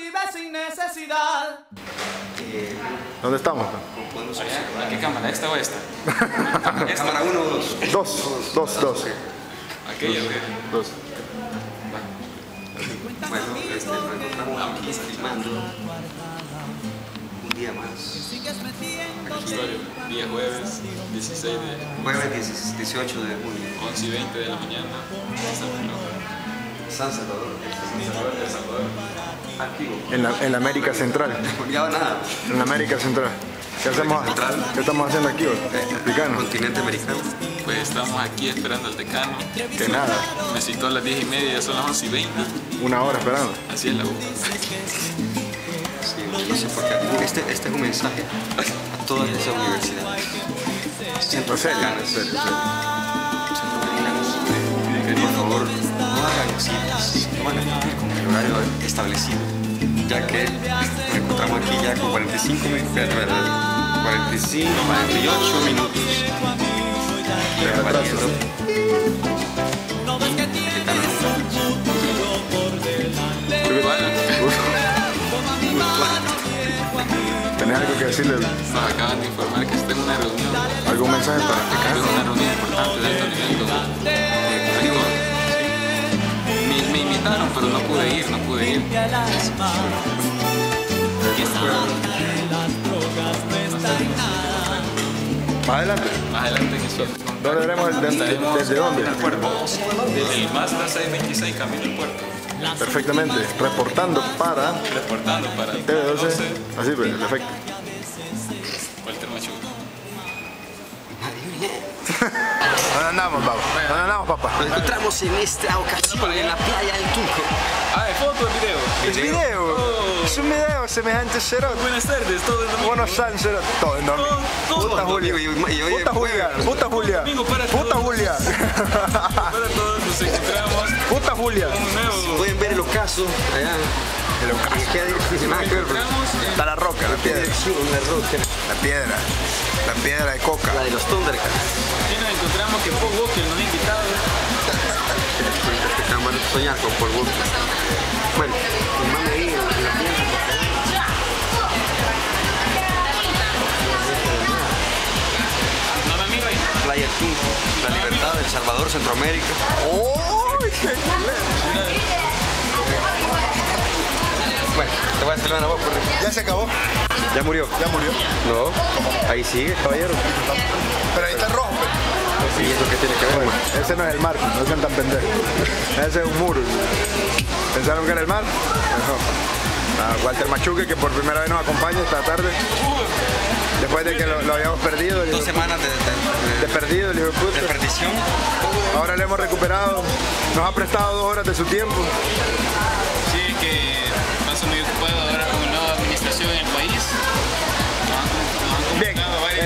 vive sin necesidad. ¿Dónde estamos? ¿A qué cámara? ¿Esta o esta? Cámara 1 o 2. Dos. Aquella, ok. Dos. Bueno, nos encontramos aquí filmando un día más. Día jueves, 16 de... Jueves 18 de junio. 11:20 de la mañana. San Salvador. El Salvador. Activo. En la América Central. Ya va nada. En la América Central. ¿Qué estamos haciendo aquí? Explícanos. Continente americano. Pues estamos aquí esperando al decano. Que nada. Me citó a las 10:30, ya son las 11:20. Una hora esperando. Así es la U. Sí, no sé por qué. Este es un mensaje a todas esas universidades. En serio. Por favor, no hagan citas, no van a cumplir con el horario establecido, ya que nos encontramos aquí ya con 48 minutos. Valiendo. ¿Tenés algo que decirle? Nos acaban de informar que está en una reunión. ¿Algún mensaje para explicar? Es una reunión importante de alto nivel con rigor. Me invitaron, pero no pude ir. Más adelante. Más adelante en eso. ¿Dónde veremos desde dónde? El puerto. Desde el Mazda 626 camino al puerto. Perfectamente. Reportando para TV12. Así pues, perfecto. Walter Machuca. ¿Dónde andamos, papá? ¿Dónde andamos, papá? Nos encontramos en esta ocasión en la playa del Tunco. Ah, ¿es foto o video? ¿Es video? Es un video semejante cerote. Buenas tardes, todo es domingo. Buenos Aires, cerote. Todo en domingo. Puta Julia. Puta Julia. Puta Julia. Para todos nos encontramos. Puta Julia. Un nuevo. Pueden ver el ocaso allá. El ocaso. Está la roca, la piedra. La piedra de coca. La de los Thundercats. Aquí nos encontramos que Paul Walker nos ha invitado. Cámara soñar con Paul Walker. Bueno, filmame ahí en la piedra. No me miro ahí. Playa Tunco, La Libertad, El Salvador, Centroamérica. ¡Oh! Bueno, te voy a hacer una voz, por Ya se acabó. ¿Ya murió? Ya murió. No. Ahí sigue, caballero. Pero ahí está el rojo. ¿Y eso qué tiene que ver? Ese no es el mar, no sean tan pendejos. Ese es un muro. ¿Pensaron que era el mar? No. Walter Machuque, que por primera vez nos acompaña esta tarde. Después de que lo habíamos perdido. 2 semanas de perdido, el hijo de puta. de perdición. Ahora lo hemos recuperado. Nos ha prestado 2 horas de su tiempo. Sí, que paso muy ocupado ahora con la nueva administración en el país. Bien,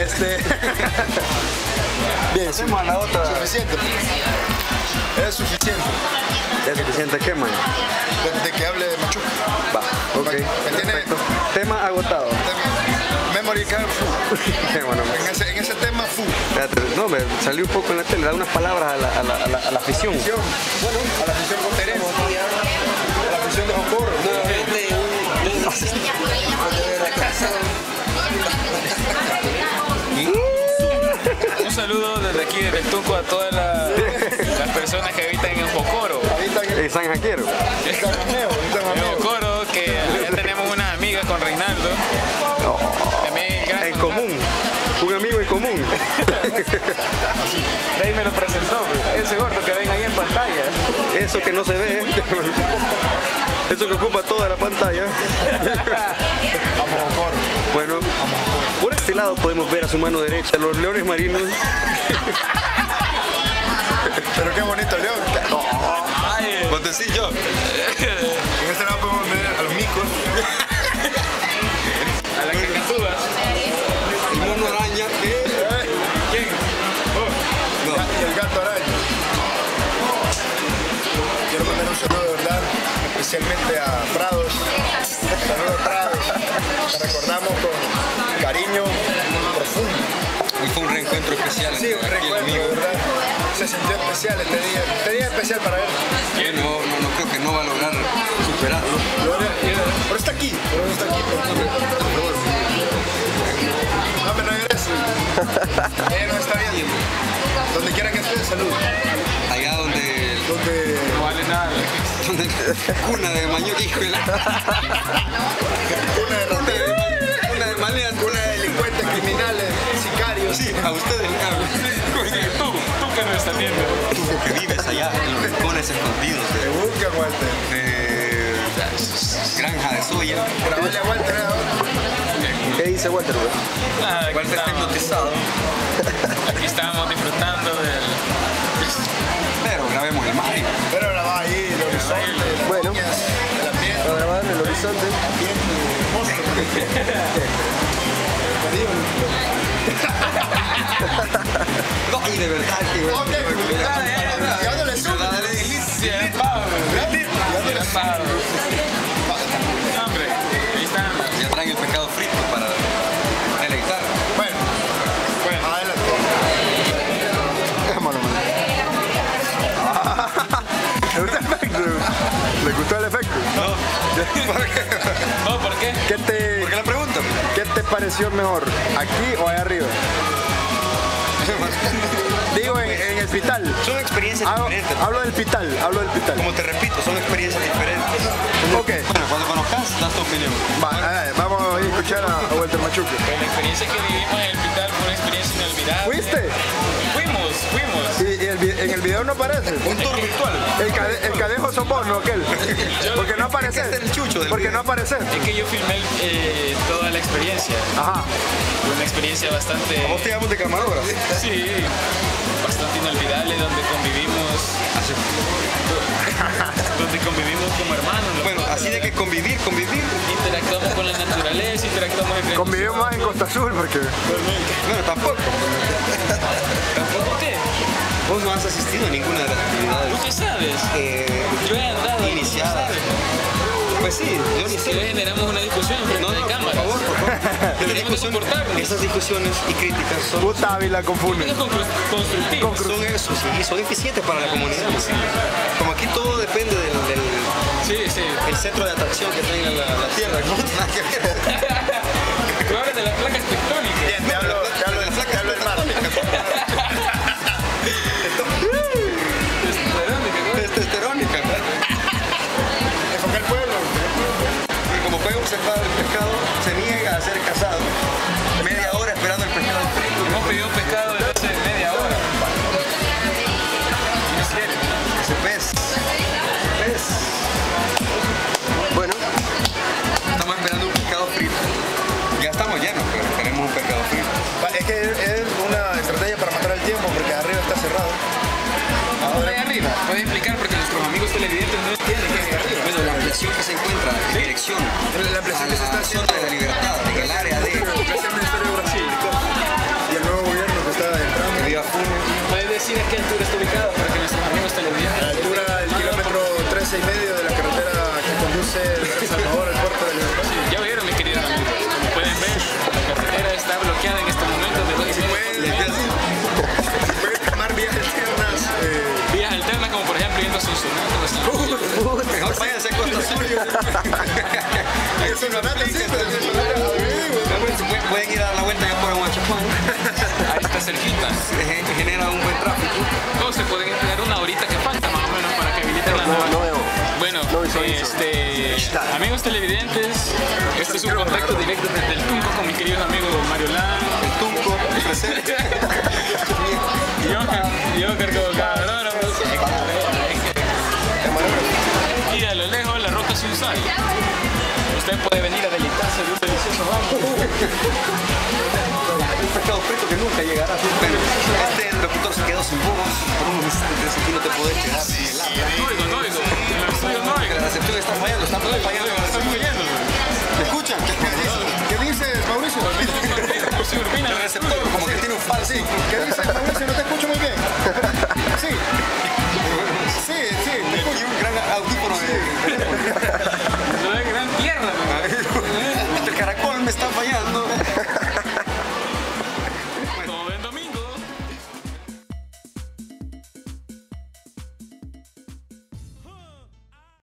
bien, Hacemos a la otra. suficiente. Es suficiente. ¿Es suficiente qué, man? De que hable de Machuca. Va, ok. ¿Me tiene? Tema agotado. Memory card full. Bueno, En ese tema full. espérate, no, me salió un poco en la tele, da unas palabras a la afición. Bueno, a la afición boterera. A la afición de Jocorro. Un saludo desde aquí, desde el Tunco, a todas las personas que habitan en Jocoro. San Jaquero. En Jocoro, que ya tenemos unas amigas con Reinaldo. También gran En común. Un amigo en común. De ahí me lo presentó, ese gordo que ven ahí en pantalla. Eso que no se ve. Eso que ocupa toda la pantalla. Bueno, por este lado podemos ver a su mano derecha los leones marinos. Pero qué bonito león. Botecillo. En este lado podemos ver a los micos. A la cacatúa. El mono araña. ¿Quién? Y el gato araña. Quiero mandar un saludo de verdad, especialmente a Prados. Saludos Prados. Te recordamos con cariño profundo. Y fue un reencuentro especial. Sí, un reencuentro, de verdad. Se sintió especial este día. Este día especial para él. No creo que no va a lograr superarlo. Por esta gusta aquí, por favor. No me regrese. No está bien. Donde quiera que esté, salud. Allá donde No vale nada. cuna de mañoca, hijo de la... Una de rateros, Cuna de maleantes. una de delincuentes, criminales, sicarios. Sí, a ustedes le hablo. Tú que no estás viendo. Tú que vives allá en los rincones escondidos Te busca, Walter. de granja de soya. Grabale a Walter ahora. ¿Qué dice Walter, güey? Nada, aquí Walter está estamos, hipnotizado. aquí estamos disfrutando del... Pero grabemos el mar. Pero grababa ahí, el horizonte, las Bueno. niñas, el ambiente. Para grabar en el horizonte. No, y de verdad que... Ya no le subo. Verdadera delicia. Hombre, ahí está. Ya traen el pescado frito para deleitar. Bueno, adelante. Vámonos, man. ¿Le gustó el efecto? ¿Le gustó el efecto? No, ¿por qué? ¿Por qué la pregunta? ¿Qué te pareció mejor? ¿Aquí o allá arriba? Digo, en el pital. Son experiencias diferentes. Hablo del pital. Como te repito, son experiencias diferentes. Ok. Bueno, cuando conozcas, das tu opinión. Vamos a escuchar a Walter Machuque. Pues la experiencia que vivimos en el Pital fue una experiencia inolvidable. ¿Fuiste? Fuimos. Y en el video no aparece. Un tour virtual. El cadejo sos vos, ¿no? Aquel. Porque no aparece. Este es el chucho del Porque video. no aparece. Es que yo filmé toda la experiencia. Ajá. Fue una experiencia bastante... Vos te llamas de camarógrafo. Sí, bastante inolvidable, donde convivimos como hermanos. ¿no? Bueno, así de que convivir. Interactuamos con la naturaleza, interactuamos entre Convivimos más en Costa Azul porque... Bueno, tampoco. ¿Tampoco qué? Vos no has asistido a ninguna de las ¿Tú actividades qué sabes? Yo he andado ahí, iniciadas. ¿tú sabes? Pues sí, yo ni Si sé. hoy generamos una discusión frente No, de por cámaras. favor. Deberíamos de soportarnos. Esas discusiones y críticas son Puta Ávila confunde. Constructivos. son eso, sí, y son eficientes para la comunidad. Como aquí todo depende del Sí. el centro de atracción que tenga la Tierra, ¿no? Nada que ver. Tú hablas de las placas tectónicas. Bien, te hablo del flaco, te hablo del mar. Testosterónica. Enfoca el pueblo. Y como pueden observar, el pescado se niega a ser cazado. Media hora esperando el pescado frito. Hemos pedido pescado desde hace media hora. ¿Qué quiere? Ese pez. Bueno, Estamos esperando un pescado frito. Ya estamos llenos, pero esperemos un pescado frito. Es que es una estrategia para matar el tiempo porque arriba está cerrado. Ahora ahí arriba. ¿Puedes explicar? Porque nuestros amigos televidentes no entienden qué es arriba. Bueno, la ampliación que se encuentra en dirección La ampliación a que se está la haciendo zona de la libertad, en el área de gracias al Ministerio de Obras Públicas y el nuevo gobierno que está entrando. Viva Funes. ¿Puedes decir a qué altura está ubicado para que nuestros amigos A la televidentes? altura del kilómetro 13 y medio de la carretera que conduce de El Salvador al puerto de Libertad. Ya vieron, mis queridos amigos. Como pueden ver, la carretera está bloqueada en este momento de Si pueden tomar vías externas, vías alternas, como por ejemplo yendo a Sonsonate. Mejor váyanse a Costa Azul. el Sonarate sí, pero el Sonarate Pueden ir a dar la vuelta ya por Aguachapán. Ahí está cerquita. Genera un buen tráfico. O se pueden esperar una horita que falta más o menos para que habiliten la nueva. no veo. Bueno, No visualizo. amigos televidentes, este es un contacto directo desde el Tunco con mis queridos amigos Mario Lan, El Tunco, presente. y Oscar como camarógrafo. Y a lo lejos la roca sin sal. Usted puede venir a deleitarse de un delicioso vamos. Un pescado frito que nunca llegará. Pero este locutor se quedó sin voz por unos instantes. Aquí no te podés quedar sin el habla. No oigo. En el estudio no oigo. La recepción está fallando, está fallando. Está fallando. ¿Me escuchan? ¿Qué dices, Mauricio? Sí, Urbina, El receptor como que tiene un falso. Sí, ¿qué dices, Mauricio? No te escucho muy bien. Sí. Sí. Y un gran audífono de...